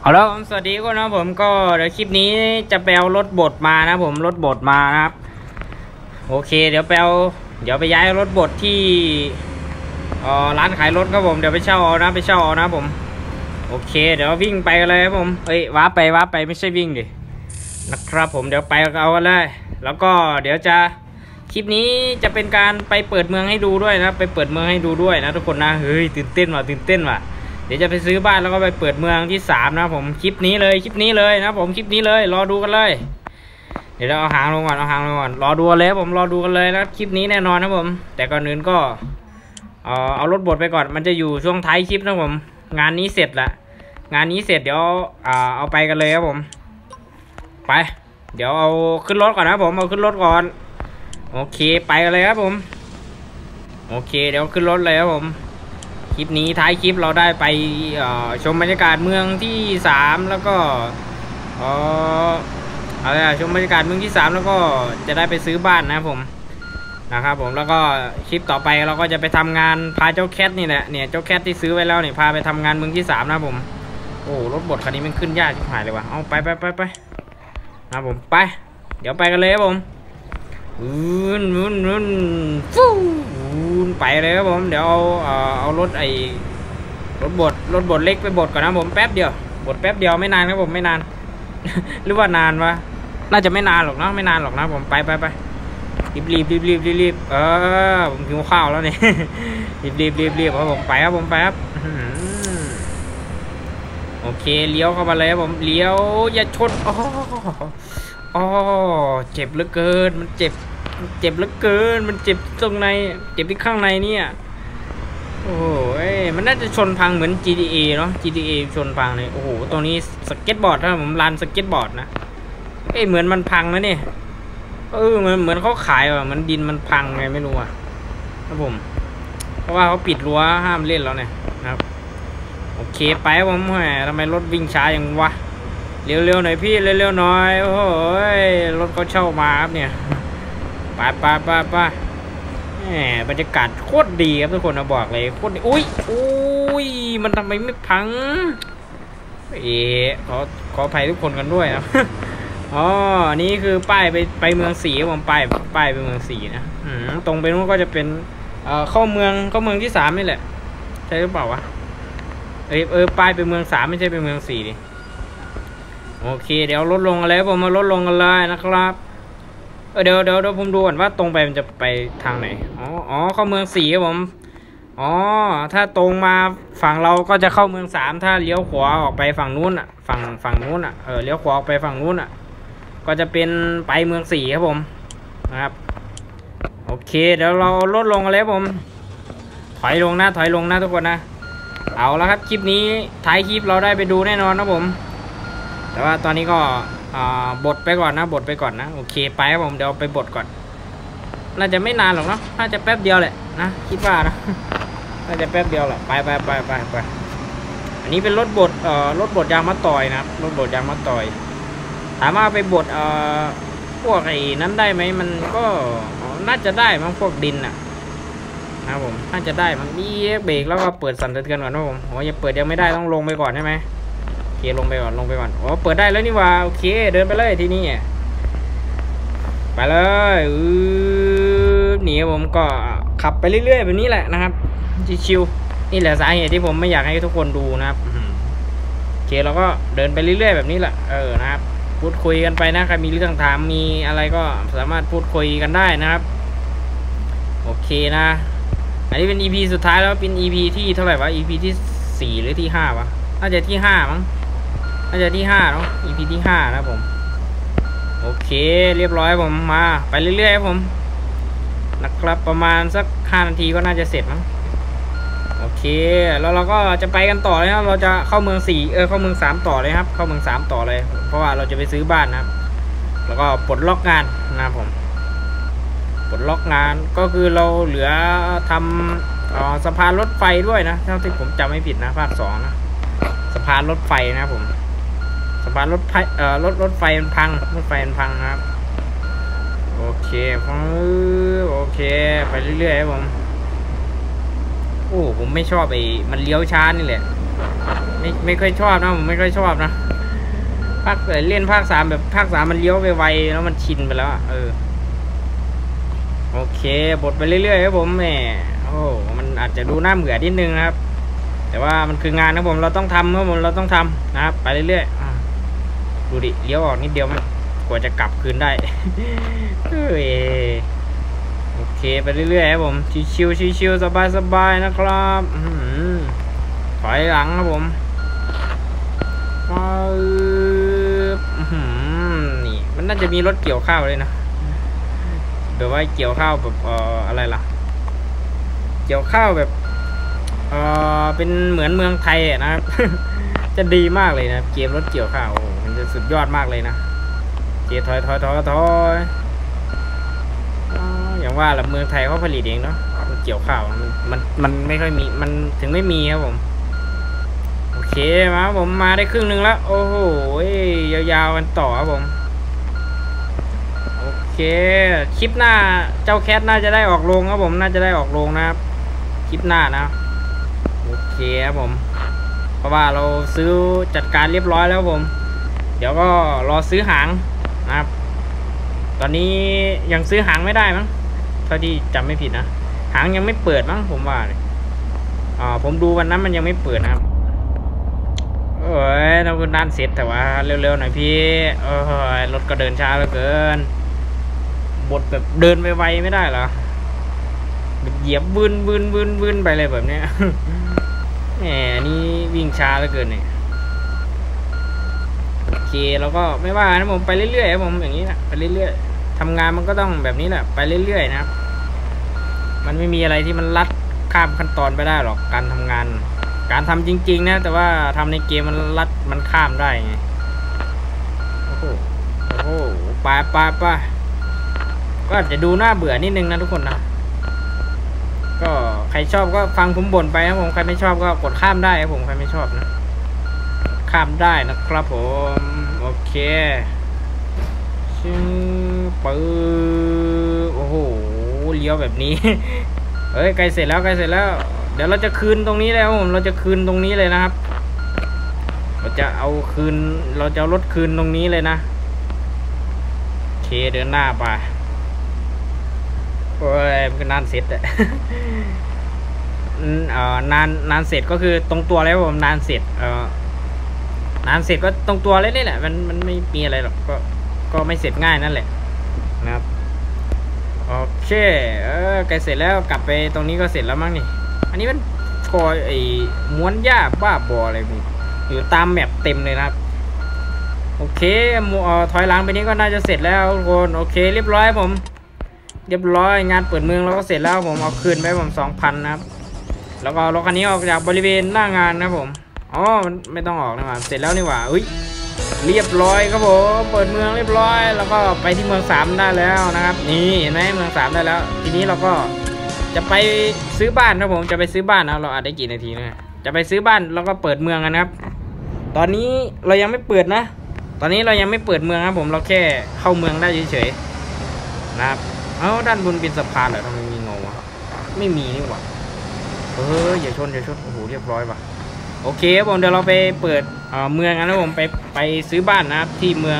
เอาแล้วสวัสดีก็นะผมก็เดี๋ยวคลิปนี้จะไปเอารถบดมานะผมรถบดมานะครับโอเคเดี๋ยวไปย้ายรถบดที่ร้านขายรถครับผมเดี๋ยวไปเช่าเอานะผมโอเคเดี๋ยววิ่งไปกันเลยครับผมว้าไปไม่ใช่วิ่งดินะครับผมเดี๋ยวไปเอากันเลยแล้วก็เดี๋ยวจะคลิปนี้จะเป็นการไปเปิดเมืองให้ดูด้วยนะไปเปิดเมืองให้ดูด้วยนะทุกคนนะเฮ้ยตื่นเต้นว่ะเดี๋ยวจะไปซื้อบ้านแล้วก็ไปเปิดเมืองที่3นะผมคลิปนี้เลยนะผมคลิปนี้เลยรอดูกันเลยเดี๋ยวเราเอาหางลงก่อนรอดูเลยผมรอดูกันเลยนะคลิปนี้แน่นอนนะผมแต่ก่อนอื่นก็เอารถบดไปก่อนมันจะอยู่ช่วงท้ายคลิปนะผมงานนี้เสร็จเดี๋ยวเอาไปกันเลยครับผมไปเดี๋ยวเอาขึ้นรถก่อนนะผมเอาขึ้นรถก่อนโอเคไปกันเลยครับผมโอเคเดี๋ยวขึ้นรถเลยครับผมคลิปนี้ท้ายคลิปเราได้ไปชมบรรยากาศเมืองที่3แล้วก็ชมบรรยากาศเมืองที่3แล้วก็จะได้ไปซื้อบ้านนะครับผมแล้วก็คลิปต่อไปเราก็จะไปทำงานพาเจ้าแคทนี่แหละเนี่ยเจ้าแคทที่ซื้อไว้แล้วเนี่ยพาไปทำงานเมืองที่3นะครับผมโอ้รถบดคันนี้มันขึ้นยากชิบหายเลยว่ะเอาไปนะครับผมไปเดี๋ยวไปกันเลยครับผมฟูไปเลยครับผมเดี๋ยวเอารถรถบดเล็กไปบดก่อนนะผมแป๊บเดียวบดแป๊บเดียวไม่นานครับผมไม่นาน หรือว่านานวะน่าจะไม่นานหรอกนะผมไปรีบผมกินข้าวแล้วเนี่ย รีบครับผมไปครับโอเคเลี้ยวเข้ามาเลยครับผมเลี้ยวอย่าชนอ๋อเจ็บเหลือเกินมันเจ็บเหลือเกินมันเจ็บตรงในเจ็บที่ข้างในเนี่ยโอ้โหมันน่าจะชนพังเหมือน GTA เนาะ GTA ชนพังเลยโอ้โหตรงนี้สเก็ตบอร์ดถ้าผมลานสเก็ตบอร์ดนะเหมือนมันพังนะเนี่ยเหมือนเขาขายเหมือนดินมันพังไงไม่รู้ครับผมเพราะว่าเขาปิดรั้วห้ามเล่นแล้วเนี่ยครับโอเคไปผมแหมทำไมรถวิ่งช้าอย่างวะเร็วหน่อยพี่เร็วหน่อยโอ้โหรถเขาเช่ามาครับเนี่ยไปบรรยากาศโคตรดีครับทุกคนนะบอกเลยโคตรดีอุ้ยมันทำไมไม่พังขออภัยทุกคนกันด้วยนะอันนี้คือป้ายไปเมือง4ผมป้ายไปเมือง4นะตรงไปนู้นก็จะเป็นเข้าเมืองที่3นี่แหละใช่หรือเปล่าวะป้ายไปเมือง3ไม่ใช่ไปเมือง4ดิโอเคเดี๋ยวลดลงอะไรผมมาลดลงกันเลยนะครับเดี๋ยวผมดูก่อนว่าตรงไปมันจะไปทางไหนเข้าเมือง4ครับผมถ้าตรงมาฝั่งเราก็จะเข้าเมือง3ถ้าเลี้ยวขวาออกไปฝั่งนู้นฝั่งนู้นเลี้ยวขวาออกไปฝั่งนู้นก็จะเป็นไปเมือง4ครับผมนะครับโอเคเดี๋ยวเราลดลงกันเลยผมถอยลงนะทุกคนนะเอาแล้วครับคลิปนี้ท้ายคลิปเราได้ไปดูแน่นอนนะผมแต่ว่าตอนนี้ก็บดไปก่อนนะโอเคไปครับผมเดี๋ยวไปบดก่อนน่าจะไม่นานหรอกเนาะน่าจะแป๊บเดียวแหละนะคิดว่านะน่าจะแป๊บเดียวแหละไปอันนี้เป็นรถบดยางมะตอยนะครับรถบดยางมะตอยถามว่าไปบดพวกนั้นได้ไหมมันก็น่าจะได้มั้งพวกดินนะครับผมน่าจะได้มั้งเบรกแล้วก็เปิดสั่นสะเทือนก่อนนะผมยังเปิดยังไม่ได้ต้องลงไปก่อนใช่ไหมโอเคลงไปก่อนเปิดได้แล้วนี่ว่าโอเคเดินไปเลยที่นี่ไปเลยหนีผมก็ขับไปเรื่อยๆแบบนี้แหละนะครับชิวๆนี่แหละสาเหตุที่ผมไม่อยากให้ทุกคนดูนะครับโอเคเราก็เดินไปเรื่อยๆแบบนี้แหละนะครับพูดคุยกันไปนะใครมีเรื่องถามมีอะไรก็สามารถพูดคุยกันได้นะครับโอเคนะอันนี้เป็น EP สุดท้ายแล้วเป็น EP ที่เท่าไหร่วะ EP ที่4หรือที่5วะน่าจะที่5มั้งน่าจะที่5เนาะ EP ที่5นะผมโอเคเรียบร้อยผมมาไปเรื่อยๆครับผมนะครับประมาณสัก5 นาทีก็น่าจะเสร็จมั้งโอเคแล้วเราก็จะไปกันต่อเลยครับเราจะเข้าเมือง4เข้าเมือง3ต่อเลยครับเข้าเมือง3ต่อเลยเพราะว่าเราจะไปซื้อบ้านนะครับแล้วก็ปลดล็อกงานนะครับผมปลดล็อกงานก็คือเราเหลือทำสะพานรถไฟด้วยนะเท่าที่ผมจำไม่ผิดนะภาค2นะสะพานรถไฟนะครับผมสะพานรถไฟรถไฟมันพังนะครับโอเคไปเรื่อยๆครับผมผมไม่ชอบมันเลี้ยวช้านี่แหละไม่ค่อยชอบนะผมไม่ค่อยชอบนะภาคเล่นภาค3แบบภาค3มันเลี้ยวไวๆแล้วมันชินไปแล้วโอเคบทไปเรื่อยๆครับผมแหมโอ้มันอาจจะดูน่าเบื่อนิดนึงนะครับแต่ว่ามันคืองานนะผมเราต้องทำครับผมเราต้องทำนะครับไปเรื่อยๆดูดิเลี้ยวออกนิดเดียวมันกว่าจะกลับคืนได้ โอเคไปเรื่อยๆครับผมชิวๆสบายๆนะครับถอยหลังครับผมนี่มันน่าจะมีรถเกี่ยวข้าวเลยนะแบบว่าเกี่ยวข้าวแบบอะไรล่ะเกี่ยวข้าวแบบเป็นเหมือนเมืองไทยนะครับ จะดีมากเลยนะเกมรถเกี่ยวข้าวโอ้มันจะสุดยอดมากเลยนะเกียร์ถอยอย่างว่าละเมืองไทยเขาผลิตเองเนาะรถเกี่ยวข้าวมันไม่ค่อยมีมันถึงไม่มีครับผมโอเคมาผมมาได้ครึ่งนึงแล้วโอ้โหยาวๆกันต่อครับผมโอเคคลิปหน้าเจ้าแคทน่าจะได้ออกโรงครับผมน่าจะได้ออกโรงนะครับคลิปหน้านะโอเคครับผมเพราะว่าเราซื้อจัดการเรียบร้อยแล้วผมเดี๋ยวก็รอซื้อหางนะครับตอนนี้ยังซื้อหางไม่ได้มั้งเท่าที่จำไม่ผิดนะหางยังไม่เปิดมั้งผมว่าผมดูวันนั้นมันยังไม่เปิดนะครับเราคุณด้านเสร็จแต่ว่าเร็วๆหน่อยพี่รถก็เดินช้าเหลือเกินบทแบบเดินไวๆไม่ได้เหรอแบบเหยียบวืนไปเลยแบบนี้ แหมนี่วิ่งช้าเหลือเกินเนี่ยโอเคแล้วก็ไม่ว่านะผมไปเรื่อยๆผมอย่างนี้นะไปเรื่อยๆทำงานมันก็ต้องแบบนี้แหละไปเรื่อยๆนะครับมันไม่มีอะไรที่มันลัดข้ามขั้นตอนไปได้หรอกการทำงานการทำจริงๆนะแต่ว่าทำในเกมมันลัดมันข้ามได้ไงโอ้โหไปก็อาจจะดูน่าเบื่อนิดนึงนะทุกคนนะก็ใครชอบก็ฟังผมบ่นไปนะผมใครไม่ชอบก็กดข้ามได้ครับผมใครไม่ชอบนะข้ามได้นะครับผมโอเคปื้อโอ้โหเลี้ยวแบบนี้ เฮ้ยใกล้เสร็จแล้วเดี๋ยวเราจะคืนตรงนี้แล้วผมเราจะคืนตรงนี้เลยนะครับเราจะเอารถคืนตรงนี้เลยนะโอเคเดินหน้าไปโอ้ยมันก็นานเสร็จนานเสร็จก็คือตรงตัวแล้วผมนานเสร็จนานเสร็จก็ตรงตัวเลยนี่แหละมันไม่มีอะไรหรอกก็ไม่เสร็จง่ายนั่นแหละนะครับโอเคใกล้เสร็จแล้วกลับไปตรงนี้ก็เสร็จแล้วมั้งนี่อันนี้มันคอยม้วนหญ้าบ้าบออะไรมีอยู่ตามแมปเต็มเลยนะครับโอเคถอยหลังไปนี้ก็น่าจะเสร็จแล้วทุกคนโอเคเรียบร้อยผมเรียบร้อยงานเปิดเมืองเราก็เสร็จแล้วผมเอาคืนไปผม 2,000 นะครับแล้วก็รถคันนี้ออกจากบริเวณหน้างานนะผมมันไม่ต้องออกนะว่าเสร็จแล้วนี่หว่าเรียบร้อยครับผมเปิดเมืองเรียบร้อยแล้วก็ไปที่เมือง3ได้แล้วนะครับนี่เห็นไหมเมือง3ได้แล้วทีนี้เราก็จะไปซื้อบ้านครับผมจะไปซื้อบ้านนะเราอาจได้กี่นาทีนะจะไปซื้อบ้านแล้วก็เปิดเมืองกันครับตอนนี้เรายังไม่เปิดนะตอนนี้เรายังไม่เปิดเมืองครับผมเราแค่เข้าเมืองได้เฉยๆนะครับด้านบนเป็นสะพานเหรอทำไมมีเงาวะไม่มีนี่หว่าอย่าชนโอ้โหเรียบร้อยว่ะโอเคครับผมเดี๋ยวเราไปเปิดเมืองกันนะผมไปซื้อบ้านนะครับที่เมือง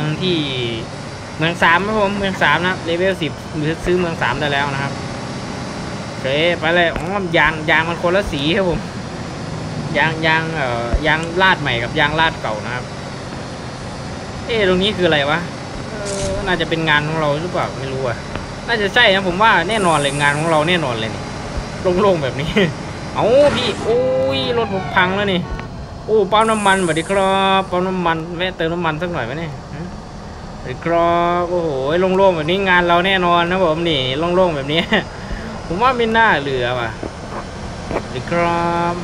3ครับผมเมือง3นะเลเวล10ซื้อเมือง3ได้แล้วนะครับโอเคไปเลยยางมันคนละสีครับผมยางลาดใหม่กับยางลาดเก่านะครับตรงนี้คืออะไรวะน่าจะเป็นงานของเราหรือเปล่าไม่รู้อ่ะน่าจะใช่นะผมว่าแน่นอนเลยงานของเราแน่นอนเลยนี่โล่งๆแบบนี้ พี่โอ้ยรถผมพังแล้วนี่ปั๊มน้ำมันสวัสดีครับปั๊มน้ำมันแวะเติมน้ำมันสักหน่อยไหมเนี่ยสวัสดีครับโอ้โหโล่งๆแบบนี้งานเราแน่นอนนะผมนี่โล่งๆแบบนี้ ผมว่าไม่น่าเหลือว่ะสวัสดีครับ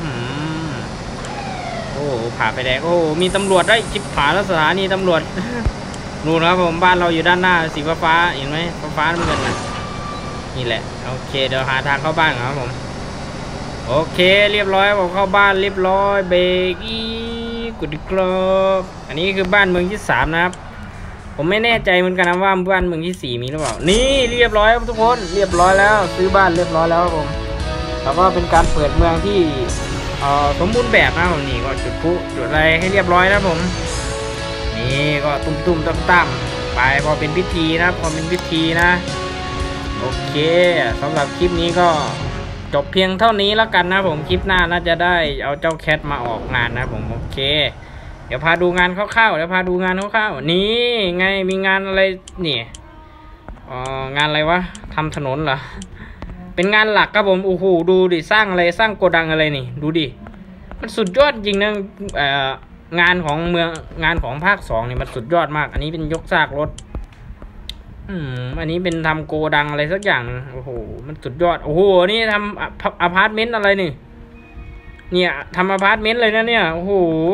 ผ่าไฟแดงมีตำรวจได้ชิบหายแล้วสถานีตำรวจ นู่นครับผมบ้านเราอยู่ด้านหน้าสีฟ้าเห็นไหมฟ้าน้ำเงินนะนี่แหละโอเคเดี๋ยวหาทางเข้าบ้านครับผมโอเคเรียบร้อยผมเข้าบ้านเรียบร้อยเบรกกดครับอันนี้คือบ้านเมืองที่3นะครับผมไม่แน่ใจเหมือนกันนะว่าบ้านเมืองที่4มีหรือเปล่านี่เรียบร้อยครับทุกคนเรียบร้อยแล้วซื้อบ้านเรียบร้อยแล้วครับผมแล้วก็เป็นการเปิดเมืองที่สมบูรณ์แบบนะผมนี่ก็จุดพลุจุดอะไรให้เรียบร้อยนะผมนี่ก็ตุ้มตั้มไปพอเป็นพิธีนะพอเป็นพิธีนะโอเคสำหรับคลิปนี้ก็จบเพียงเท่านี้แล้วกันนะผมคลิปหน้าน่าจะได้เอาเจ้าแคทมาออกงานนะผมโอเคเดี๋ยวพาดูงานคร่าวๆนี่ไงมีงานอะไรนี่งานอะไรวะทำถนนเหรอเป็นงานหลักครับผมโอ้โหดูดิสร้างอะไรสร้างโกดังอะไรนี่ดูดิมันสุดยอดจริงนะงานของเมืองงานของภาค2นี่มันสุดยอดมากอันนี้เป็นยกซากรถอันนี้เป็นทำโกดังอะไรสักอย่างโอ้โหมันสุดยอดโอ้โหนี่ทำอพาร์ตเมนต์อะไรนี่เนี่ยทำอพาร์ตเมนต์เลยนะเนี่ยโอ้โห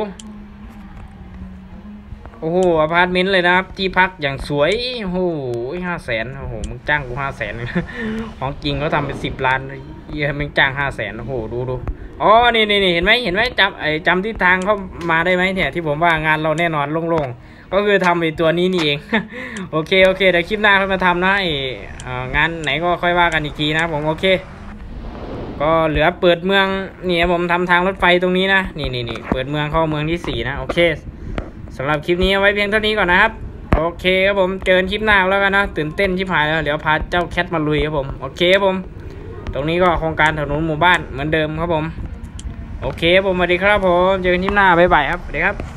อพาร์ตเมนต์เลยนะครับที่พักอย่างสวยโอ้โห500,000โอ้โหมึงจ้างกู500,000ของจริงเขาทำเป็น10 ล้านเหี้ยมึงจ้าง500,000โอ้โหดูอ๋อนี่เห็นไหมจำทิศทางเข้ามาได้ไหมเนี่ยที่ผมว่างานเราแน่นอนโล่งๆก็คือทำไอ้ตัวนี้นี่เอง โอเคเดี๋ยวคลิปหน้าค่อยมาทำนะงานไหนก็ค่อยว่ากันอีกทีนะผมโอเคก็เหลือเปิดเมืองนี่ผมทำทางรถไฟตรงนี้นะนี่เปิดเมืองเข้าเมืองที่4นะโอเคสำหรับคลิปนี้เอาไว้เพียงเท่านี้ก่อนนะครับโอเคครับผมเจอคลิปหน้าแล้วกันนะตื่นเต้นชิบหายแล้วเดี๋ยวพาเจ้าแคทมาลุยครับผมโอเคครับผมตรงนี้ก็โครงการถนนหมู่บ้านเหมือนเดิมครับผมโอเคผมสวัสดีครับผมเจอกันคลิปหน้าบ๊ายบายครับสวัสดีครับ